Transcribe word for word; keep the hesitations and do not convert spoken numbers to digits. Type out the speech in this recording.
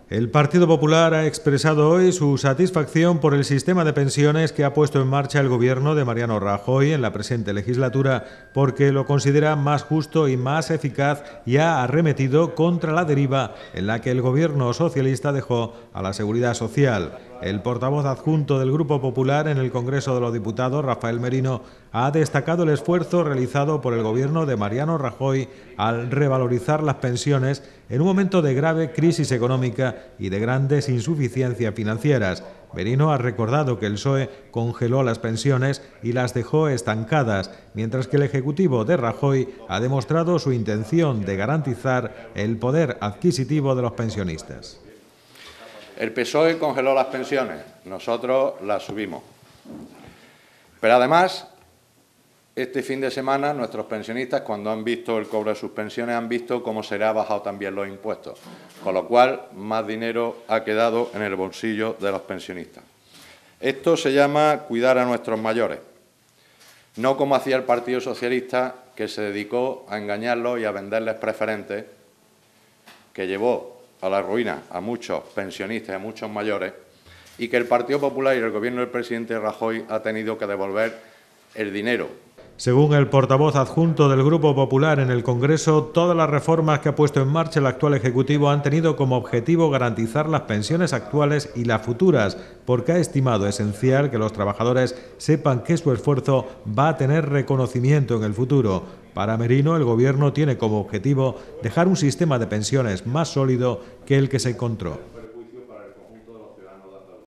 El Partido Popular ha expresado hoy su satisfacción por el sistema de pensiones que ha puesto en marcha el gobierno de Mariano Rajoy en la presente legislatura, porque lo considera más justo y más eficaz y ha arremetido contra la deriva en la que el gobierno socialista dejó a la seguridad social. El portavoz adjunto del Grupo Popular en el Congreso de los Diputados, Rafael Merino, ha destacado el esfuerzo realizado por el gobierno de Mariano Rajoy al revalorizar las pensiones en un momento de grave crisis económica y de grandes insuficiencias financieras. Merino ha recordado que el P S O E congeló las pensiones y las dejó estancadas, mientras que el Ejecutivo de Rajoy ha demostrado su intención de garantizar el poder adquisitivo de los pensionistas. El P S O E congeló las pensiones, nosotros las subimos. Pero además, este fin de semana nuestros pensionistas, cuando han visto el cobro de sus pensiones, han visto cómo se le han bajado también los impuestos, con lo cual más dinero ha quedado en el bolsillo de los pensionistas. Esto se llama cuidar a nuestros mayores, no como hacía el Partido Socialista, que se dedicó a engañarlos y a venderles preferentes, que llevó a la ruina a muchos pensionistas y a muchos mayores, y que el Partido Popular y el Gobierno del presidente Rajoy ha tenido que devolver el dinero. Según el portavoz adjunto del Grupo Popular en el Congreso, todas las reformas que ha puesto en marcha el actual Ejecutivo han tenido como objetivo garantizar las pensiones actuales y las futuras, porque ha estimado esencial que los trabajadores sepan que su esfuerzo va a tener reconocimiento en el futuro. Para Merino, el Gobierno tiene como objetivo dejar un sistema de pensiones más sólido que el que se encontró.